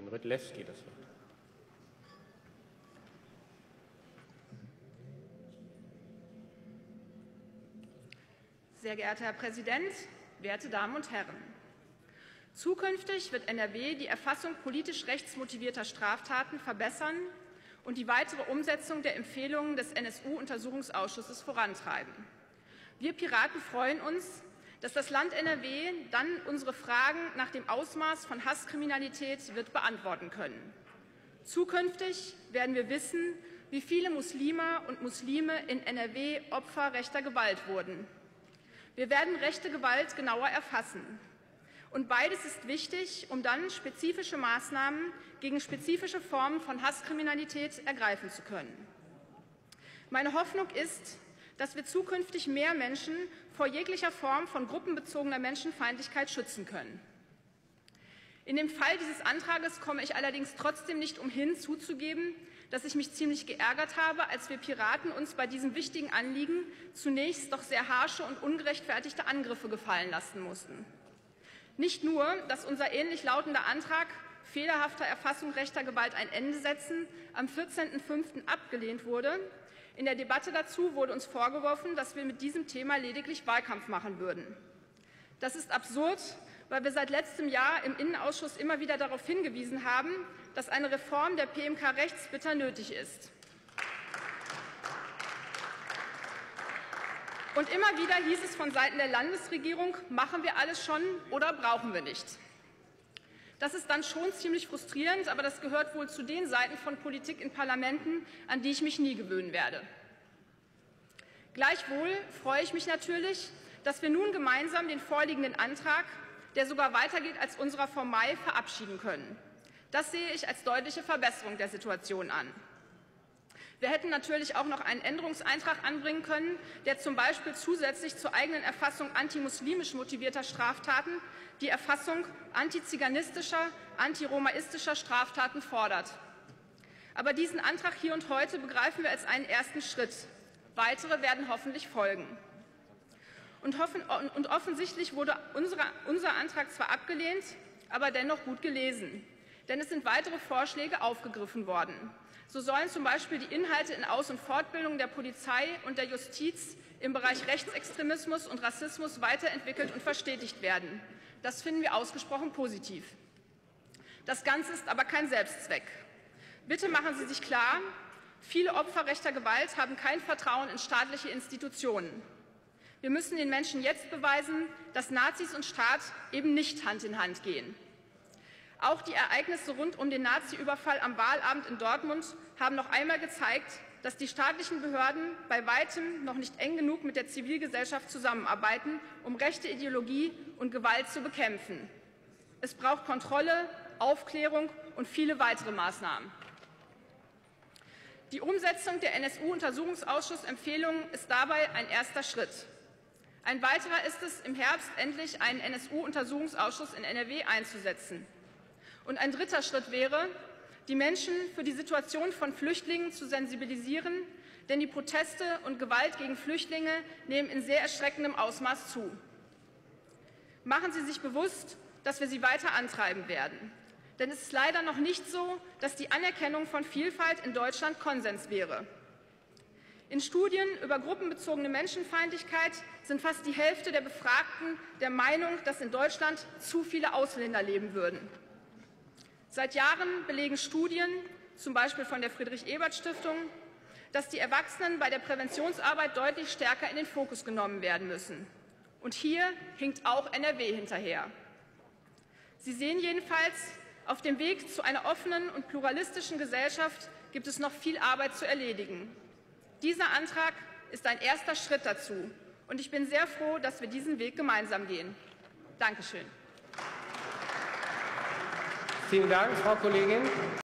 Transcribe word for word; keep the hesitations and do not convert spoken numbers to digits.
Rydlewski das Wort. Sehr geehrter Herr Präsident, werte Damen und Herren! Zukünftig wird N R W die Erfassung politisch rechtsmotivierter Straftaten verbessern und die weitere Umsetzung der Empfehlungen des N S U-Untersuchungsausschusses vorantreiben. Wir Piraten freuen uns, dass das Land N R W dann unsere Fragen nach dem Ausmaß von Hasskriminalität wird beantworten können. Zukünftig werden wir wissen, wie viele Muslime und Muslime in N R W Opfer rechter Gewalt wurden. Wir werden rechte Gewalt genauer erfassen. Und beides ist wichtig, um dann spezifische Maßnahmen gegen spezifische Formen von Hasskriminalität ergreifen zu können. Meine Hoffnung ist, dass wir zukünftig mehr Menschen vor jeglicher Form von gruppenbezogener Menschenfeindlichkeit schützen können. In dem Fall dieses Antrags komme ich allerdings trotzdem nicht umhin, zuzugeben, dass ich mich ziemlich geärgert habe, als wir Piraten uns bei diesem wichtigen Anliegen zunächst doch sehr harsche und ungerechtfertigte Angriffe gefallen lassen mussten. Nicht nur, dass unser ähnlich lautender Antrag fehlerhafter Erfassung rechter Gewalt ein Ende setzen am vierzehnten fünften abgelehnt wurde. In der Debatte dazu wurde uns vorgeworfen, dass wir mit diesem Thema lediglich Wahlkampf machen würden. Das ist absurd, weil wir seit letztem Jahr im Innenausschuss immer wieder darauf hingewiesen haben, dass eine Reform der P M K rechtsbitter nötig ist. Und immer wieder hieß es von Seiten der Landesregierung, machen wir alles schon oder brauchen wir nicht. Das ist dann schon ziemlich frustrierend, aber das gehört wohl zu den Seiten von Politik in Parlamenten, an die ich mich nie gewöhnen werde. Gleichwohl freue ich mich natürlich, dass wir nun gemeinsam den vorliegenden Antrag, der sogar weitergeht als unserer vom Mai, verabschieden können. Das sehe ich als deutliche Verbesserung der Situation an. Wir hätten natürlich auch noch einen Änderungseintrag anbringen können, der zum Beispiel zusätzlich zur eigenen Erfassung antimuslimisch motivierter Straftaten die Erfassung antiziganistischer, antiromaistischer Straftaten fordert. Aber diesen Antrag hier und heute begreifen wir als einen ersten Schritt. Weitere werden hoffentlich folgen. Und, hoffen, und offensichtlich wurde unsere, unser Antrag zwar abgelehnt, aber dennoch gut gelesen. Denn es sind weitere Vorschläge aufgegriffen worden. So sollen zum Beispiel die Inhalte in Aus- und Fortbildung der Polizei und der Justiz im Bereich Rechtsextremismus und Rassismus weiterentwickelt und verstetigt werden. Das finden wir ausgesprochen positiv. Das Ganze ist aber kein Selbstzweck. Bitte machen Sie sich klar, viele Opfer rechter Gewalt haben kein Vertrauen in staatliche Institutionen. Wir müssen den Menschen jetzt beweisen, dass Nazis und Staat eben nicht Hand in Hand gehen. Auch die Ereignisse rund um den Nazi-Überfall am Wahlabend in Dortmund haben noch einmal gezeigt, dass die staatlichen Behörden bei weitem noch nicht eng genug mit der Zivilgesellschaft zusammenarbeiten, um rechte Ideologie und Gewalt zu bekämpfen. Es braucht Kontrolle, Aufklärung und viele weitere Maßnahmen. Die Umsetzung der N S U-Untersuchungsausschussempfehlungen ist dabei ein erster Schritt. Ein weiterer ist es, im Herbst endlich einen N S U-Untersuchungsausschuss in N R W einzusetzen. Und ein dritter Schritt wäre, die Menschen für die Situation von Flüchtlingen zu sensibilisieren, denn die Proteste und Gewalt gegen Flüchtlinge nehmen in sehr erschreckendem Ausmaß zu. Machen Sie sich bewusst, dass wir sie weiter antreiben werden. Denn es ist leider noch nicht so, dass die Anerkennung von Vielfalt in Deutschland Konsens wäre. In Studien über gruppenbezogene Menschenfeindlichkeit sind fast die Hälfte der Befragten der Meinung, dass in Deutschland zu viele Ausländer leben würden. Seit Jahren belegen Studien, zum Beispiel von der Friedrich-Ebert-Stiftung, dass die Erwachsenen bei der Präventionsarbeit deutlich stärker in den Fokus genommen werden müssen. Und hier hinkt auch N R W hinterher. Sie sehen jedenfalls, auf dem Weg zu einer offenen und pluralistischen Gesellschaft gibt es noch viel Arbeit zu erledigen. Dieser Antrag ist ein erster Schritt dazu. Und ich bin sehr froh, dass wir diesen Weg gemeinsam gehen. Dankeschön. Vielen Dank, Frau Kollegin.